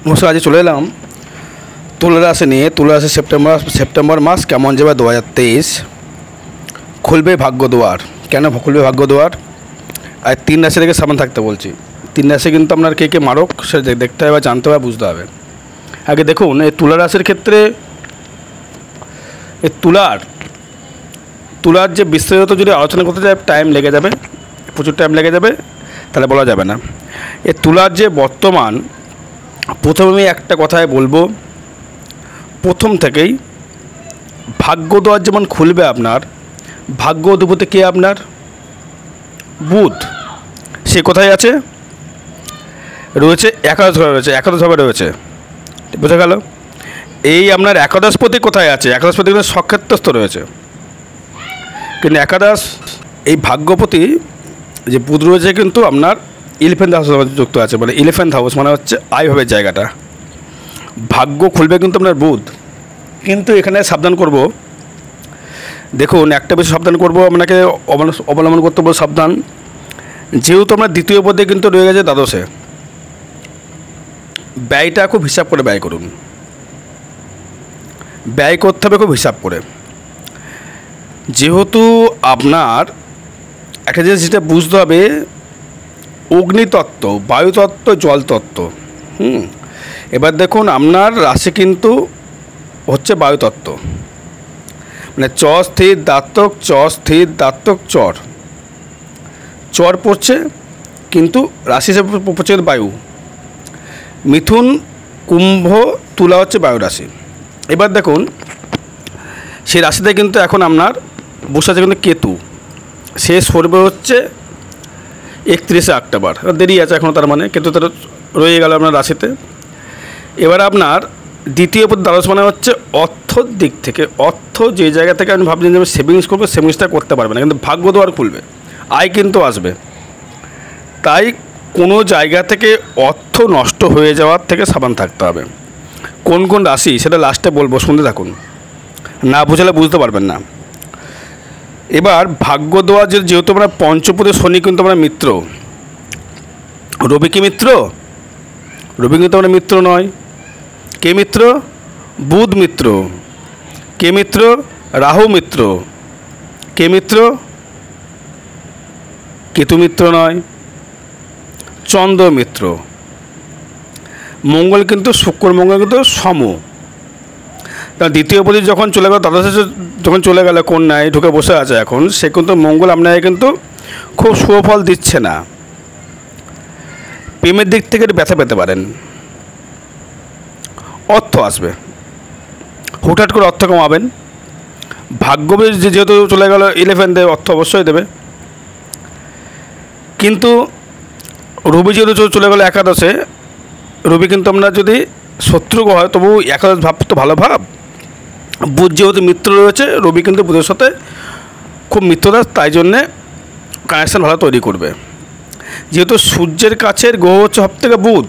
নমস্কার, আজ চলে এলাম তুলা রাশি নিয়ে। তুলা রাশি সেপ্টেম্বর মাস কেমন যাবে 2023, খুলবে ভাগ্য দুয়ার। কেন খুলবে ভাগ্য দুয়ার? আর 3 রাশি থেকে সাবধান থাকতে বলছি। 3 রাশি কিন্তু আপনার কে কে মারক সেটা দেখতে হবে, জানতে হবে, বুঝতে হবে। আগে দেখুন, এই তুলা রাশির ক্ষেত্রে এই তুলার যে বিস্তারিত যদি আলোচনা করতে যায় টাইম লেগে যাবে, প্রচুর টাইম লেগে যাবে, তাহলে বলা যাবে না। এই তুলার যে বর্তমান, প্রথমে আমি একটা কথাই বলবো, প্রথম থেকেই ভাগ্য দ্বার যেমন খুলবে আপনার, ভাগ্য অধিপতি কে? আপনার বুধ। সে কোথায় আছে? রয়েছে একাদশভাবে রয়েছে। বোঝা গেল? এই আপনার একাদশপতি কোথায় আছে? একাদশপতি কিন্তু সক্ষেত্রস্থ রয়েছে, কিন্তু একাদশ এই ভাগ্যপতি যে বুধ রয়েছে কিন্তু আপনার 11th হাউস যুক্ত আছে। মানে 11th হাউস মানে হচ্ছে আয়ভাবের জায়গাটা। ভাগ্য খুলবে কিন্তু আপনার বুধ। কিন্তু এখানে সাবধান করব, দেখুন একটা বিষয় সাবধান করব, আপনাকে অবলম্বন করতে বলবো সাবধান। যেহেতু আপনার দ্বিতীয় পদে কিন্তু রয়ে গেছে দ্বাদশে, ব্যয়টা খুব হিসাব করে ব্যয় করুন। ব্যয় করতে হবে খুব হিসাব করে। যেহেতু আপনার একটা জিনিস যেটা বুঝতে হবে, অগ্নিতত্ত্ব, বায়ুতত্ত্ব, জলতত্ত্ব। এবার দেখুন আপনার রাশি কিন্তু হচ্ছে বায়ুতত্ত্ব, মানে চ স্থির দাত্তক, চর পড়ছে, কিন্তু রাশি হিসেবে পড়ছে বায়ু। মিথুন, কুম্ভ, তুলা হচ্ছে বায়ু রাশি। এবার দেখুন সেই রাশিতে কিন্তু এখন আপনার বসে আছে কিন্তু কেতু। সে সরবে হচ্ছে 31শে অক্টোবর, দেরি আছে এখনও, তার মানে কেতু তার রয়ে গেল আপনার রাশিতে। এবার আপনার দ্বিতীয় পদ দ্বাদশ মানে হচ্ছে অর্থর দিক থেকে। অর্থ যে জায়গা থেকে আপনি ভাবছেন যে আমি সেভিংস করবো, সেভিংসটা করতে পারবে না, কিন্তু ভাগ্য দ্বার খুলবে, আয় কিন্তু আসবে। তাই কোনো জায়গা থেকে অর্থ নষ্ট হয়ে যাওয়ার থেকে সাবধান থাকতে হবে। কোন কোন রাশি সেটা লাস্টে বলবো, শুনতে থাকুন, না বুঝলে বুঝতে পারবেন না। এবার ভাগ্য দ্বার যেহেতু আমরা পঞ্চপদে শনি কিন্তু আমরা মিত্র, রবি কি মিত্র? রবি কিন্তু আমরা মিত্র নয়। কে মিত্র? বুধ মিত্র। কে মিত্র? রাহু মিত্র। কে মিত্র? কেতু মিত্র নয়, চন্দ্র মিত্র। মঙ্গল কিন্তু মঙ্গল কিন্তু সম। তার দ্বিতীয় পতি যখন চলে গেল, দ্বাদশে যখন চলে গেল, কন্যায় ঢুকে বসে আছে এখন, সে কিন্তু মঙ্গল আপনাকে কিন্তু খুব সুফল দিচ্ছে না। প্রেমের দিক থেকে ব্যথা পেতে পারেন। অর্থ আসবে, হুটহাট করে অর্থ কমাবেন। ভাগ্যবীর যেহেতু চলে গেল 11 অর্থ অবশ্যই দেবে, কিন্তু রবি যেহেতু চলে গেল একাদশে, রবি কিন্তু আমরা যদি শত্রু হয় তবু একাদশ ভাব তো ভালো ভাব। বুধ যেহেতু মিত্র রয়েছে, রবি কিন্তু বুধের সাথে খুব মিত্রতা, তাই জন্যে কানেকশান ভালো তৈরি করবে। যেহেতু সূর্যের কাছের গ্রহ হচ্ছে সব থেকে বুধ,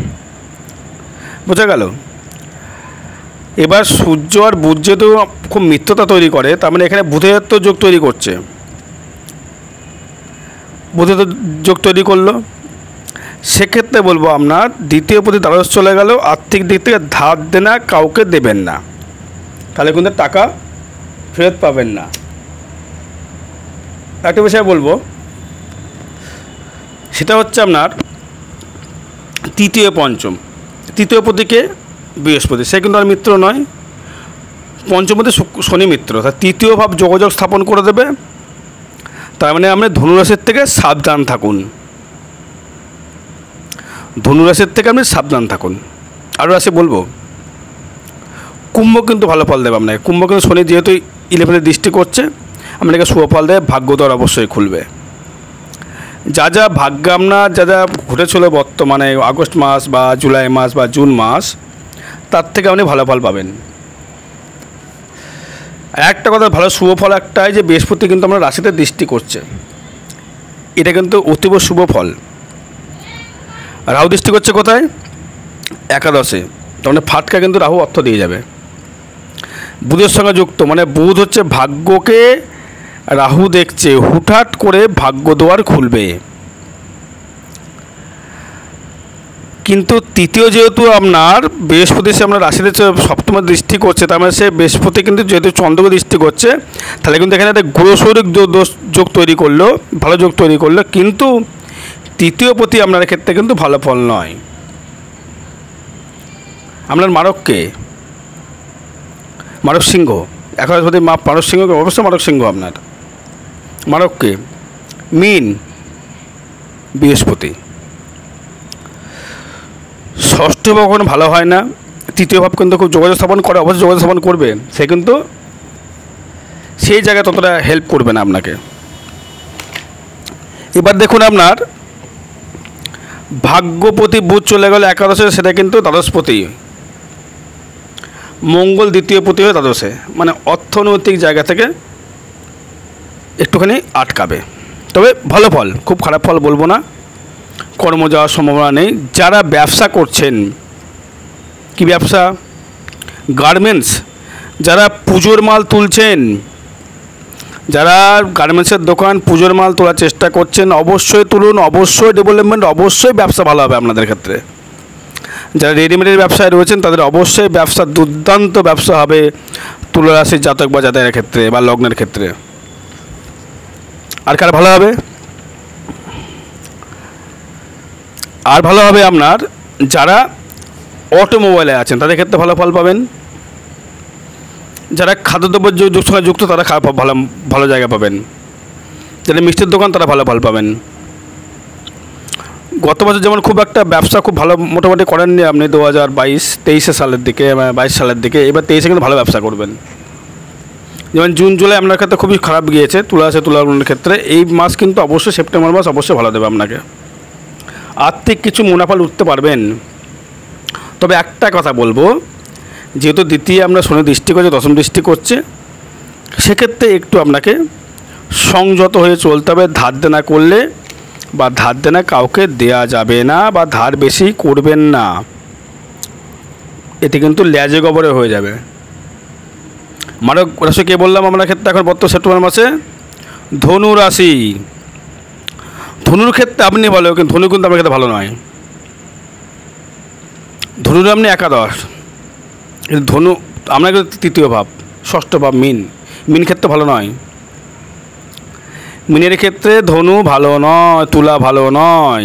বোঝা গেল? এবার সূর্য আর বুধ যেহেতু খুব মিত্রতা তৈরি করে, তার মানে এখানে বুধের তো যোগ তৈরি করছে, বুধের তো যোগ তৈরি করলো। সেক্ষেত্রে বলবো আপনার দ্বিতীয় পতি দ্বাদশ চলে গেল, আর্থিক দিক থেকে ধার দেনা কাউকে দেবেন না, তাহলে কিন্তু টাকা ফেরত পাবেন না। একটা বিষয় বলবো, সেটা হচ্ছে আপনার তৃতীয় পতিকে বৃহস্পতি, সে কিন্তু আর মিত্র নয়। পঞ্চমতে শনি মিত্র, তার তৃতীয় ভাব যোগাযোগ স্থাপন করে দেবে। তার মানে আপনি ধনুরাশির থেকে সাবধান থাকুন, ধনুরাশির থেকে আপনি সাবধান থাকুন। আরও রাশি বলবো, কুম্ভ কিন্তু ভালো ফল দেবে আপনাকে। কুম্ভ কিন্তু শনি যেহেতু 11 দৃষ্টি করছে, আপনাকে শুভ ফল দেয়, ভাগ্য দ্বার অবশ্যই খুলবে। যা যা ভাগ্য আপনার যা ঘটেছিল বর্তমানে আগস্ট মাস বা জুলাই মাস বা জুন মাস, তার থেকে আপনি ভালো ফল পাবেন। একটা কথা ভালো শুভ ফল একটাই, যে বৃহস্পতি কিন্তু আমরা রাশিতে দৃষ্টি করছে, এটা কিন্তু অতীব শুভ ফল। রাহু দৃষ্টি করছে কোথায়? একাদশে, তার মানে ফাটকা কিন্তু রাহু অর্থ দিয়ে যাবে। বুধের সঙ্গে যুক্ত, মানে বুধ হচ্ছে ভাগ্যকে, রাহু দেখছে, হুটহাট করে ভাগ্য দ্বার খুলবে। কিন্তু তৃতীয় যেহেতু আপনার বৃহস্পতি সে আপনার রাশিতে সপ্তমে দৃষ্টি করছে, তার মানে সে বৃহস্পতি কিন্তু যেহেতু চন্দ্রকে দৃষ্টি করছে, তাহলে কিন্তু এখানে একটা গ্রহশৈরিক দোষ যোগ তৈরি করলো, ভালো যোগ তৈরি করলো, কিন্তু তৃতীয় পতি আপনার ক্ষেত্রে কিন্তু ভালো ফল নয়। আপনার মারককে মারক সিংহ, একাদশপতি মারক সিংহ, অবশ্যই মারক সিংহ আপনার। মারককে মীন বৃহস্পতি। ষষ্ঠ ভাব কখনো ভালো হয় না, তৃতীয় ভাব কিন্তু খুব যোগাযোগ স্থাপন করে, অবশ্যই যোগাযোগ স্থাপন করবে, সে কিন্তু সেই জায়গায় ততটা হেল্প করবে না আপনাকে। এবার দেখুন আপনার ভাগ্যপতি বুধ চলে গেল একাদশে, সেটা কিন্তু দ্বাদশপতি, মঙ্গল দ্বিতীয় পতি হয়ে দ্বাদশে, মানে অর্থনৈতিক জায়গা থেকে একটুখানি আটকাবে। তবে ভালো ফল, খুব খারাপ ফল বলবো না, কর্ম যাওয়ার সম্ভাবনা নেই। যারা ব্যবসা করছেন, কি ব্যবসা? গার্মেন্টস, যারা পুজোর মাল তুলছেন, যারা গার্মেন্টসের দোকান পুজোর মাল তোলার চেষ্টা করছেন, অবশ্যই তুলুন, অবশ্যই ডেভেলপমেন্ট, অবশ্যই ব্যবসা ভালো হবে আপনাদের ক্ষেত্রে। যারা রেডিমেডের ব্যবসায় রয়েছেন তাদের অবশ্যই ব্যবসা, দুর্দান্ত ব্যবসা হবে তুলা রাশির জাতক বা জাতকের ক্ষেত্রে বা লগ্নের ক্ষেত্রে। আর কার ভালো হবে? আর ভালো হবে আপনার যারা অটোমোবাইলে আছেন, তাদের ক্ষেত্রে ভালো ফল পাবেন। যারা খাদ্যদ্রব্যের সঙ্গে যুক্ত তারা ভালো ভালো জায়গা পাবেন। যারা মিষ্টির দোকান তারা ভালো ফল পাবেন। গত বছর যেমন খুব একটা ব্যবসা খুব ভালো মোটামুটি করেননি আপনি 2022-23 সালের দিকে, 22 সালের দিকে, এবার 23-এ কিন্তু ভালো ব্যবসা করবেন। যেমন জুন জুলাই আপনার ক্ষেত্রে খুবই খারাপ গিয়েছে তুলার ক্ষেত্রে, এই মাস কিন্তু অবশ্যই সেপ্টেম্বর মাস অবশ্যই ভালো দেবে আপনাকে, আর্থিক কিছু মুনাফা উঠতে পারবেন। তবে একটা কথা বলবো, যেহেতু দ্বিতীয় আমরা শনি দৃষ্টি করছে, দশম দৃষ্টি করছে, সেক্ষেত্রে একটু আপনাকে সংযত হয়ে চলতে হবে। ধার দেনা করলে বা ধার দেনা কাউকে দেয়া যাবে না, বা ধার বেশি করবেন না, এতে কিন্তু ল্যাজে গবরে হয়ে যাবে। মারক রাশি কে বললাম আপনার ক্ষেত্রে এখন বর্তমান সেপ্টেম্বর মাসে? ধনু রাশি। ধনুর ক্ষেত্রে আপনি ভালো, কিন্তু ধনু কিন্তু আপনার ক্ষেত্রে ভালো নয়। ধনুর আপনি একাদশ, কিন্তু ধনু আপনার ক্ষেত্রে তৃতীয় ভাব, ষষ্ঠ ভাব মিন, মিন ক্ষেত্রে ভালো নয়। মিনের ক্ষেত্রে ধনু ভালো নয়, তুলা ভালো নয়,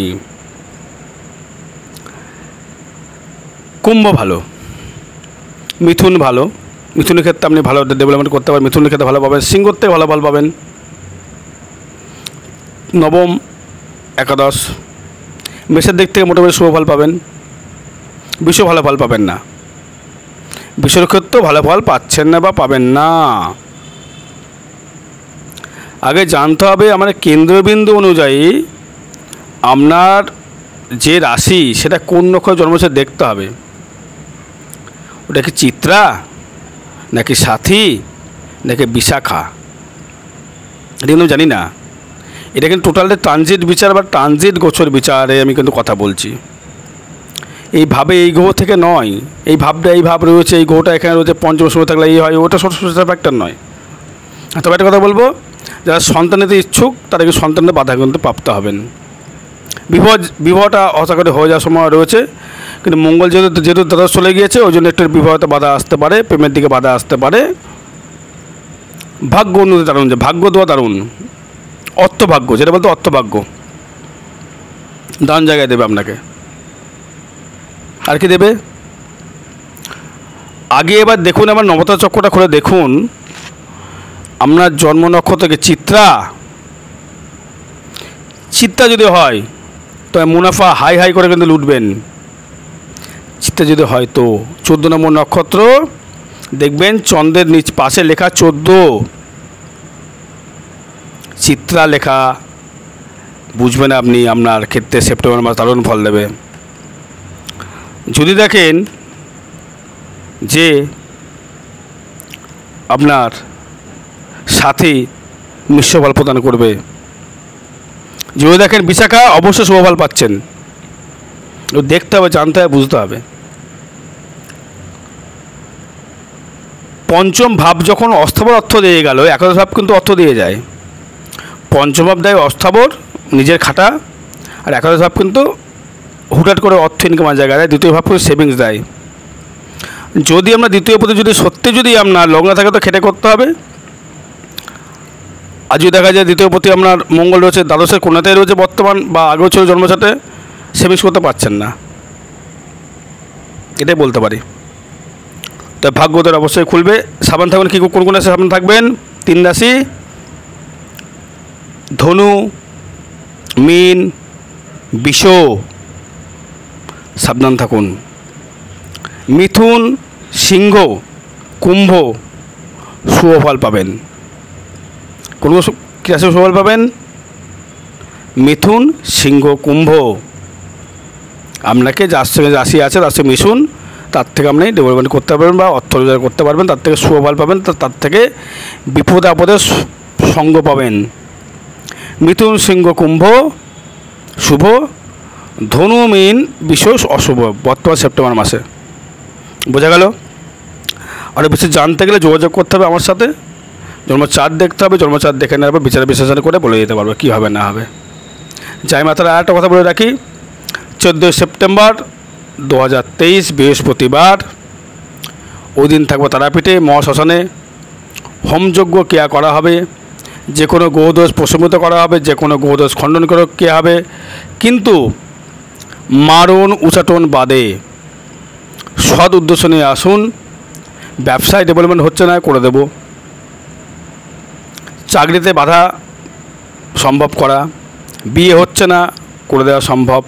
কুম্ভ ভালো, মিথুন ভালো। মিথুনের ক্ষেত্রে আপনি ভালো ডেভেলপমেন্ট করতে পারেন, মিথুনের ক্ষেত্রে ভালো পাবেন। সিংহর থেকে ভালো ফল পাবেন। নবম একাদশ, মেষের দিক থেকে মোটামুটি শুভ ফল পাবেন। বিশ্ব ভালো ফল পাবেন না, বিশ্বের ক্ষেত্রেও ভালো ফল পাচ্ছেন না বা পাবেন না। আগে জানতে হবে আমার কেন্দ্রবিন্দু অনুযায়ী আপনার যে রাশি সেটা কোন নক্ষত্রে জন্মেছে দেখতে হবে। ওটা কি চিত্রা নাকি সাথী নাকি বিশাখা, এটা কিন্তু জানি না। এটা কিন্তু টোটালি ট্রানজিট বিচার বা ট্রানজিট গোচর বিচারে আমি কিন্তু কথা বলছি। এইভাবে এই গ্রহ থেকে নয়, এই ভাবটা এই ভাব রয়েছে, এই গ্রহটা এখানে রয়েছে, পঞ্চম সময় থাকলে এই হয়, ওটা ছোটো ফ্যাক্টর নয়। তবে একটা কথা বলবো, যারা সন্তান নিতে ইচ্ছুক তারা কিন্তু সন্তানের বাধা কিন্তু প্রাপ্ত হবেন। বিবাহটা আশা করে হয়ে যাওয়ার সময় রয়েছে, কিন্তু মঙ্গল যেহেতু দ্বাদশ চলে গিয়েছে, ওই জন্য একটু বিবাহতে বাধা আসতে পারে, প্রেমের দিকে বাধা আসতে পারে। ভাগ্য উন্নতি দারুণ, যে ভাগ্য দেওয়া দারুণ, অর্থভাগ্য যেটা বলতো অর্থভাগ্য দারুণ জায়গায় দেবে আপনাকে। আর কি দেবে? আগে এবার দেখুন, আমার নবতা চক্রটা খুলে দেখুন, আপনার জন্ম নক্ষত্রকে চিত্রা যদি হয় তবে মুনাফা হাই করে কিন্তু লুটবেন। চিত্রা যদি হয় তো 14 নম্বর নক্ষত্র দেখবেন চন্দ্রের নিচ পাশে লেখা 14, চিত্রা লেখা, বুঝবেন আপনি আপনার ক্ষেত্রে সেপ্টেম্বর মাস দারুণ ফল দেবে। যদি দেখেন যে আপনার সাথী মিশ্র ফল প্রদান করবে, যদি দেখেন বিশাখা অবশ্যই শুভ ফল পাচ্ছেন, দেখতে হবে, জানতে হবে, বুঝতে হবে। পঞ্চম ভাব যখন অস্থাবর অর্থ দিয়ে গেল, একাদশ ভাব কিন্তু অর্থ দিয়ে যায়। পঞ্চম ভাব দেয় অস্থাবর নিজের খাটা, আর একাদশ ভাব কিন্তু হুটহাট করে অর্থ ইনকামের জায়গায় দেয়, দ্বিতীয় ভাবপতি সেভিংস দেয়। যদি আমরা দ্বিতীয় পতি যদি সত্যি যদি আপনার লগ্ন থাকে তো খেটে করতে হবে। আর যদি দেখা যায় দ্বিতীয় পতি আপনার মঙ্গল রয়েছে দ্বাদশের কোণাতেই রয়েছে বর্তমান বা আগেও ছিল জন্মছকে, সেভিংস করতে পারছেন না, এটাই বলতে পারি। তো ভাগ্যদের অবশ্যই খুলবে। সাবধান থাকবেন। কী কোন কোন রাশি সাবধান থাকবেন? 3 রাশি, ধনু, মীন, বৃষ, সাবধান থাকুন। মিথুন, সিংহ, কুম্ভ শুভ ফল পাবেন। কোন কী রাশি শুভ ফল পাবেন? মিথুন, সিংহ, কুম্ভ। আপনাকে যার সঙ্গে রাশি আছে তার সঙ্গে মিশুন, তার থেকে আপনি ডেভেলপমেন্ট করতে পারবেন বা অর্থ রোজগার করতে পারবেন, তার থেকে শুভ ফল পাবেন, তার থেকে বিপদ আপদের সঙ্গ পাবেন। মিথুন, সিংহ, কুম্ভ শুভ, ধনু, মীন, বৃষ অশুভ বর্তমান সেপ্টেম্বর মাসে। বোঝা গেল? আরও বেশি জানতে গেলে যোগাযোগ করতে হবে আমার সাথে, জন্মচার্ট দেখতে হবে, জন্মচার্ট দেখে নেওয়ার পর বিচার বিশ্লেষণ করে বলে দিতে পারবে কী হবে না হবে। জয় মাতারা। আর একটা কথা বলে রাখি, 14 সেপ্টেম্বর 2023 বৃহস্পতিবার, ওই দিন থাকবো তারাপীঠে মহাশ্মশানে, হোমযজ্ঞ ক্রিয়া করা হবে, যে কোনো গ্রহদোষ প্রশমিত করা হবে, যে কোনো গ্রহদোষ খণ্ডন করে ক্রিয়া হবে, কিন্তু মারণ উচাটন বাদে সৎ উদ্দেশ্য নিয়ে আসুন। ব্যবসায় ডেভেলপমেন্ট হচ্ছে না, করে দেব। চাকরিতে বাধা সম্ভব করা, বিয়ে হচ্ছে না, করে দেওয়া সম্ভব।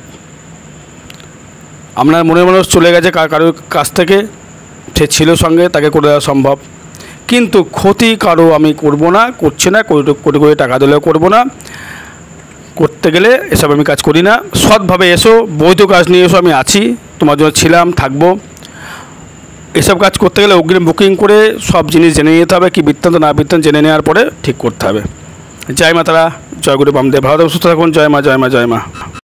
আপনার মনের মানুষ চলে গেছে কারোর কাছ থেকে, সে ছিল সঙ্গে, তাকে করে দেওয়া সম্ভব। কিন্তু ক্ষতি কারো আমি করব না, করছি না, কোটি কোটি টাকা দিলেও করব না, করতে গেলে এসব আমি কাজ করি না। সৎভাবে এসো, বৈধ কাজ নিয়ে এসো, আমি আছি, তোমার জন্য ছিলাম, থাকবো। এসব কাজ করতে গেলে অগ্রিম বুকিং করে সব জিনিস জেনে নিতে হবে, কি বৃত্তান্ত না বৃত্তান্ত জেনে নেওয়ার পরে ঠিক করতে হবে। জয় মা তারা, জয় গুরু বামদেব। ভালো সুস্থ থাকুন। জয় মা, জয় মা, জয় মা।